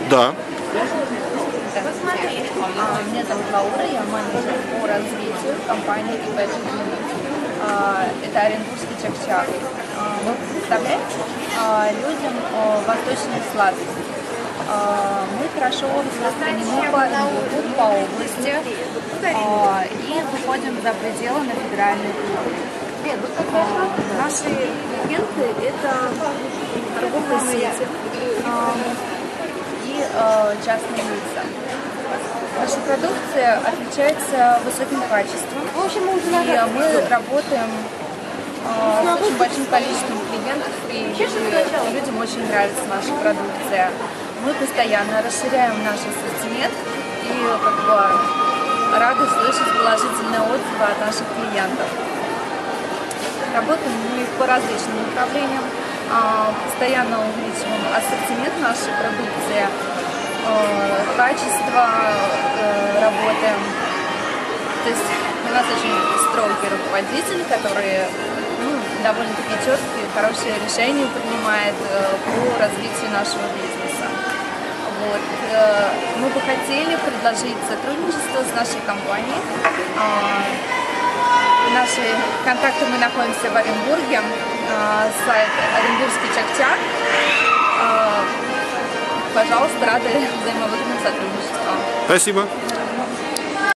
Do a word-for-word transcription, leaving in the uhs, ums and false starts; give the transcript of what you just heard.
Да. Посмотри. Меня зовут Лаура, я менеджер по развитию компании и пэ джи би. Это оренбургский чак-чак. Мы представляем людям восточные сладости. Мы хорошо распространены по Оренбургу, по области и выходим за пределы на федеральный уровень. Наши клиенты – это торговые сети и частные лица. Наша продукция отличается высоким качеством, и мы работаем с очень большим количеством клиентов, и людям очень нравится наша продукция. Мы постоянно расширяем наш ассортимент и как бы рады слышать положительные отзывы от наших клиентов. Работаем мы по различным направлениям, постоянно увеличиваем ассортимент нашей продукции, качество работаем. То есть у нас очень строгий руководитель, который ну, довольно-таки четкие, хорошие решения принимает по развитию нашего бизнеса. Вот. Мы бы хотели предложить сотрудничество с нашей компанией. Наши контакты мы находимся в Оренбурге, сайт Оренбургский чак-чак. Пожалуйста, рады взаимовыгодным сотрудничеством. Спасибо.